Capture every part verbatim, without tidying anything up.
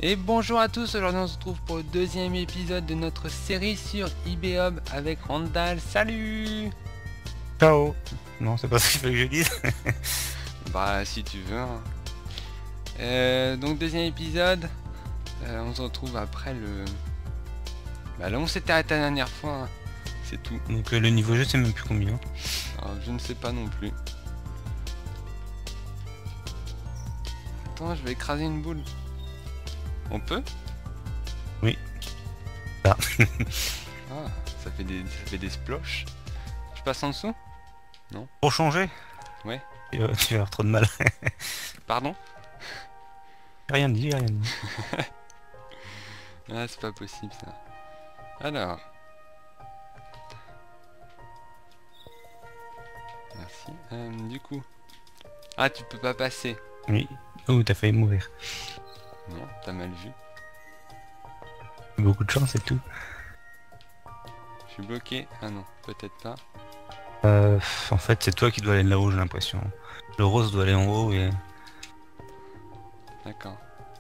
Et bonjour à tous, aujourd'hui on se retrouve pour le deuxième épisode de notre série sur Ibeob avec Randall. Salut! Ciao. Non, c'est pas ce qu'il faut que je dise. Bah si tu veux. Hein. Euh, donc deuxième épisode, euh, on se retrouve après le... Bah là on s'était arrêté la dernière fois, hein. C'est tout. Donc euh, le niveau jeu c'est même plus combien. Alors, je ne sais pas non plus. Attends, je vais écraser une boule. On peut? Oui. Ah. Ah, ça fait des, ça fait des sploches. Je passe en dessous? Non. Pour changer. Ouais. Tu vas, tu vas avoir trop de mal. Pardon? J'ai rien dit, j'ai rien dit. Ah, c'est pas possible ça. Alors. Merci. Euh, du coup. Ah, tu peux pas passer. Oui. Oh, t'as failli mourir. Non, t'as mal vu. Beaucoup de chance et tout. Je suis bloqué. Ah non, peut-être pas. Euh, en fait, c'est toi qui dois aller là-haut, j'ai l'impression. Le rose doit aller en haut et... D'accord.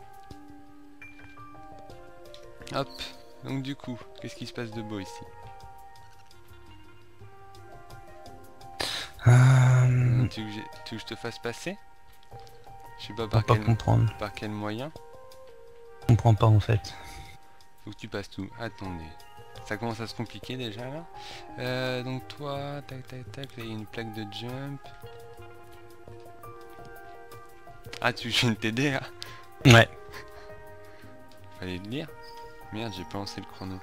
Hop. Donc du coup, qu'est-ce qui se passe de beau ici? Euh... tu, veux que j'ai- tu veux que je te fasse passer? Je sais pas Je par peux pas quel, comprendre. par quel moyen. Je comprends pas en fait. Faut que tu passes tout. Attendez. Ça commence à se compliquer déjà là. Euh, donc toi, tac tac tac, là il y a une plaque de jump. Ah, tu viens de t'aider là? Ouais. Fallait le lire. Merde, j'ai pas lancé le chrono.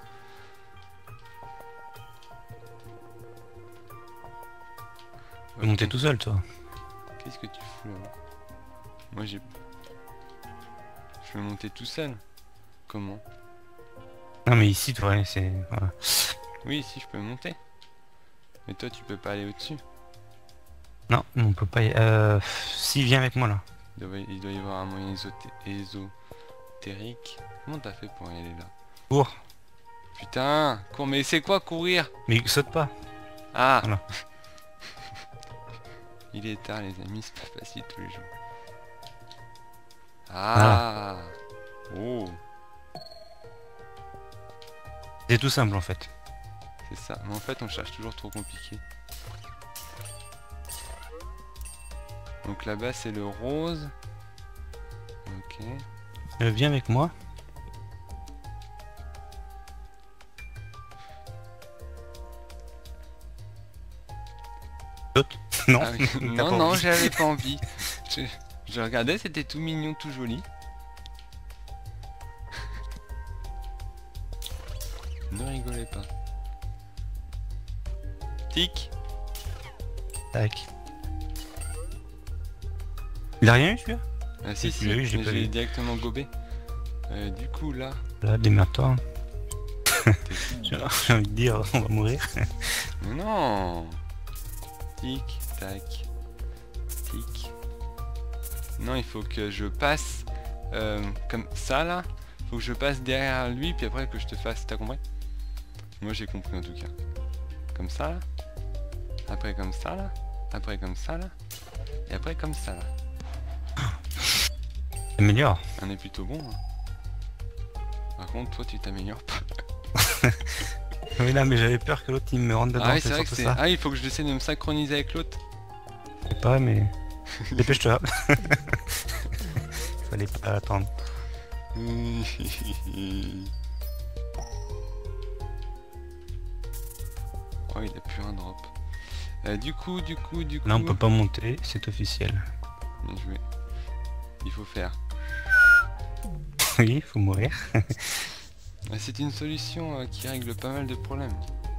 Tu peux monter tout seul toi. Qu'est-ce que tu fous là? Moi j'ai... Je vais monter tout seul. Comment? Non mais ici, tu vois, c'est... Voilà. Oui, si je peux monter. Mais toi tu peux pas aller au-dessus. Non, on peut pas y... Euh... Si, viens avec moi là. Il doit, il doit y avoir un moyen ésoté- ésotérique. Comment t'as fait pour y aller là? Cours. Putain, cours, mais c'est quoi courir? Mais saute pas. Ah Voilà. Il est tard les amis, c'est pas facile tous les jours. Ah Oh, C'est tout simple en fait. c'est ça. Mais en fait on cherche toujours trop compliqué. Donc là-bas c'est le rose. Ok. Euh, viens avec moi. Saute. Non. Ah oui. T'as Non, pas non, envie. j'avais pas envie. Je, je regardais, c'était tout mignon, tout joli. Ne rigolez pas. Tic. Tac. Il a rien eu celui-là? Ah si, Tu si, l'as eu, j'ai mais pas je l'ai vu. directement gobé. Euh, du coup, là... Là, démerde-toi. t'es tout- J'ai j'ai envie de dire, on va mourir. Mais non. Tic, tac. Tic. Non, il faut que je passe... euh, comme ça, là. Faut que je passe derrière lui, puis après que je te fasse... T'as compris? Moi, j'ai compris, en tout cas. Comme ça, là. Après, comme ça, là. Après, comme ça, là. Et après, comme ça, là. Améliore. On est plutôt bon, hein. Par contre, toi, tu t'améliores pas. Oui, là, mais j'avais peur que l'autre il me rentre dedans. Ah oui, c'est c'est vrai que surtout c'est... ça. Ah, il faut que je essaie de me synchroniser avec l'autre. C'est pas, mais. Dépêche-toi. Fallait pas attendre. Oh, il a plus un drop. Euh, du coup, du coup, du coup... Là, on peut pas monter, c'est officiel. Bien joué. Il faut faire. Oui, faut mourir. Euh, C'est une solution euh, qui règle pas mal de problèmes.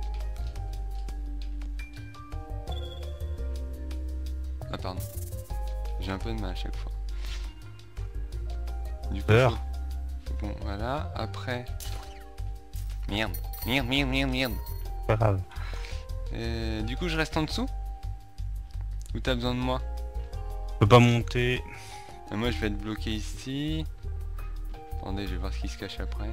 Ah, pardon. J'ai un peu de mal à chaque fois. Du coup, Peur. faut- faut qu'on- voilà, après... Merde, merde, merde, merde, merde. Pas grave. Euh, du coup, je reste en dessous? Ou t'as besoin de moi? On peut pas monter. Euh, Moi, je vais être bloqué ici. Attendez, je vais voir ce qui se cache après.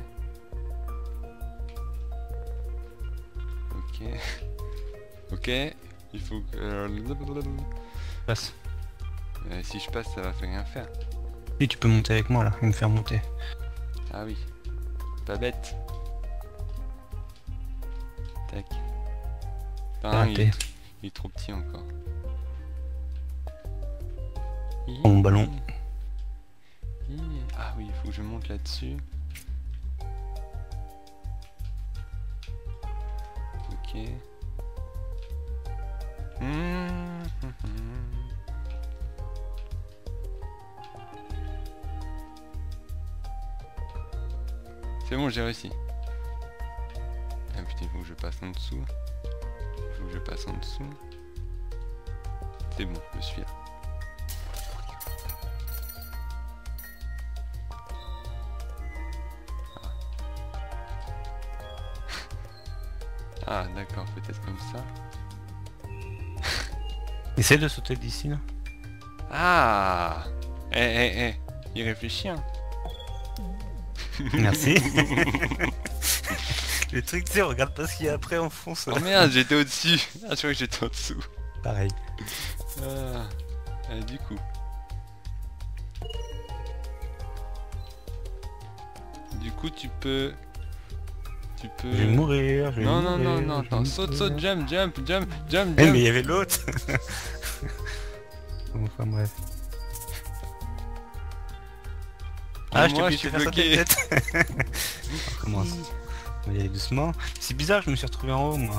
Ok. Ok. Il faut que... euh, Passe. si je passe, ça va faire rien faire. Si tu peux monter avec moi là, et me faire monter. Ah oui. Pas bête. Tac. Putain, il, est, il est trop petit encore. Mon ballon. Ah oui, il faut que je monte là-dessus. Ok. Mmh, mmh, mmh. C'est bon, j'ai réussi. Ah putain, il faut que je passe en dessous. Il faut que je passe en dessous. C'est bon, je suis là. Ah, d'accord, peut-être comme ça. Essaye de sauter d'ici là. Ah. Eh, eh, eh. Il réfléchit, hein. Merci. Le truc, tu sais, regarde pas ce qu'il y a après, on fonce. Oh merde, j'étais au-dessus. Ah, je crois que j'étais en dessous. Pareil. Ah. Ah, du coup. Du coup, tu peux... Tu peux... Je vais mourir, je vais Non, mourir. non, non, non, attends. Saute, saute, jump, jump, jump, jump, Eh, jump. mais il y avait l'autre. Enfin bref. Ah, je moi, t'ai je suis faire bloqué. On recommence. On va y aller doucement. C'est bizarre, je me suis retrouvé en haut, moi.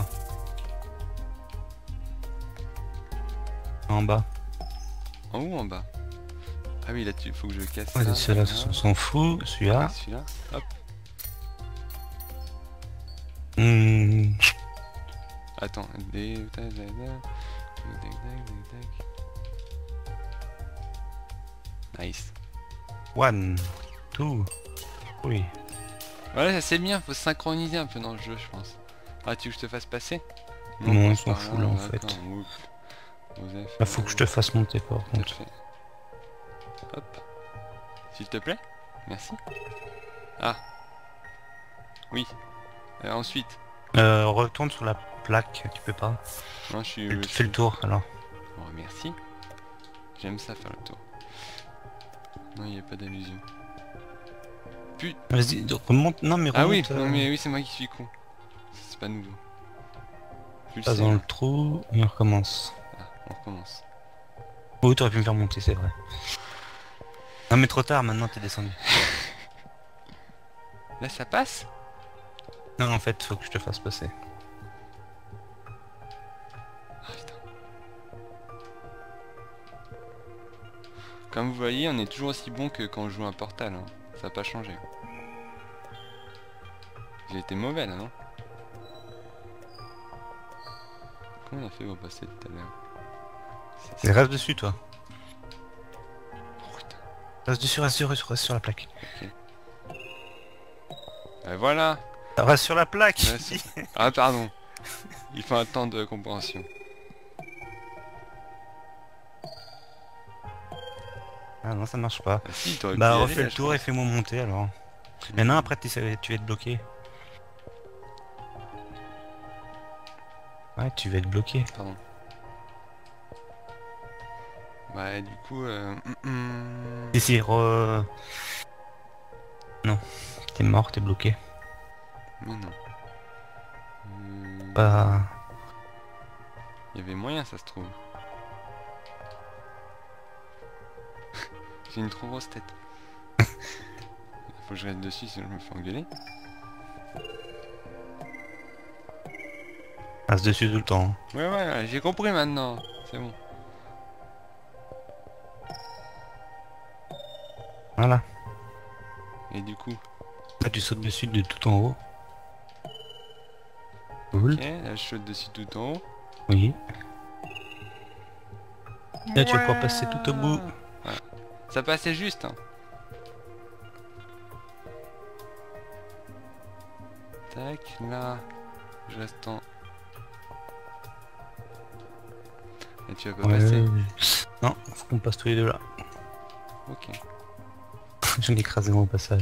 En bas. En haut ou en bas? Ah oui, là, il faut que je casse Ouais, ça. celui-là, Voilà. on s'en fout. Celui-là. Celui-là, hop. Hmm. Attends, des... tac, tac, tac, tac, tac, tac, tac. Nice. One, two, three. Voilà, ça c'est bien, faut se synchroniser un peu dans le jeu, je pense. Ah, tu veux que je te fasse passer? Non, on passe s'en par fout là en d'accord, fait. ouf. Osef, Là, faut que je te fasse monter par tout à contre. fait. Hop. S'il te plaît. Merci. Ah. Oui. Euh, ensuite. Euh, retourne sur la plaque, tu peux pas. Non, je suis... Fais je le- suis- Fais le tour alors. Bon, merci. J'aime ça faire le tour. Non, il n'y a pas d'allusion. Putain. Vas-y, donc, remonte. Non, mais remonte. Ah oui, euh, non mais oui, c'est moi qui suis con. C'est pas nouveau. Tu le Passe sais, dans hein. le trou et on recommence. Ah, on recommence. Oui, t'aurais pu me faire monter, c'est vrai. Non, mais trop tard, maintenant t'es descendu. Là, ça passe? Non, en fait, faut que je te fasse passer. Ah, putain. Comme vous voyez, on est toujours aussi bon que quand on joue un Portal. Hein. Ça n'a pas changé. J'ai été mauvais là, non? Comment on a fait pour passer tout à l'heure? Et reste dessus, toi. Oh, putain. Reste dessus, reste dessus, reste sur la plaque. Ben voilà. Reste sur la plaque. Ouais, c'est- Ah pardon. Il faut un temps de compréhension. Ah non, ça marche pas. Ah, si, t'aurais pu Bah, y aller, refais là, le je tour et pense. fais-moi monter alors. Maintenant, après, tu sais- tu vas être bloqué. Ouais, tu vas être bloqué. Pardon. Bah du coup... Euh... hum, hum. Et si, re... Non, t'es mort, t'es bloqué. Mais non. Euh, Bah... Il y avait moyen, ça se trouve. J'ai une trop grosse tête. Faut que je reste dessus sinon je me fais engueuler. Reste dessus tout le temps. Ouais ouais, ouais, j'ai compris maintenant. C'est bon. Voilà. Et du coup, Là, tu sautes dessus de tout en haut. Cool. ok, là je saute dessus tout en haut. Oui. Là, tu vas pouvoir passer tout au bout. Voilà. Ça passait juste. Hein. Tac, là, je reste en... Et tu vas pas Ouais. passer. Non, faut qu'on passe tous les deux là. Ok. Je l'ai écrasé au passage.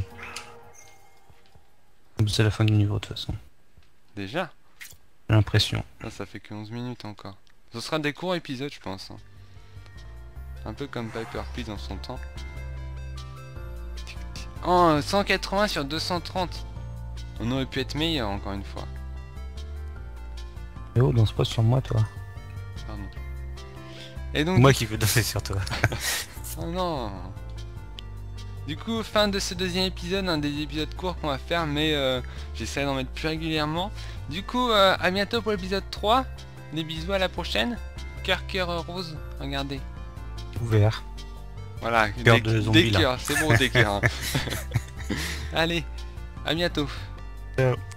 C'est la fin du niveau de toute façon. Déjà? J'ai l'impression. Non, ça fait que onze minutes encore. Ce sera des courts épisodes, je pense. Hein. Un peu comme Piper Pig dans son temps. Oh, cent quatre-vingts sur deux cent trente. On aurait pu être meilleur encore une fois. Mais oh, danse pas sur moi, toi. Pardon. Et donc... Moi qui veux danser sur toi. Oh non. Du coup, fin de ce deuxième épisode, un des épisodes courts qu'on va faire, mais euh, j'essaie d'en mettre plus régulièrement. Du coup, euh, à bientôt pour l'épisode trois. Des bisous, à la prochaine. Cœur, cœur, euh, rose, regardez. Ouvert. Voilà, Cœur des, de zombie, des là. cœurs, c'est bon des cœurs. Hein. Allez, à bientôt. Ciao.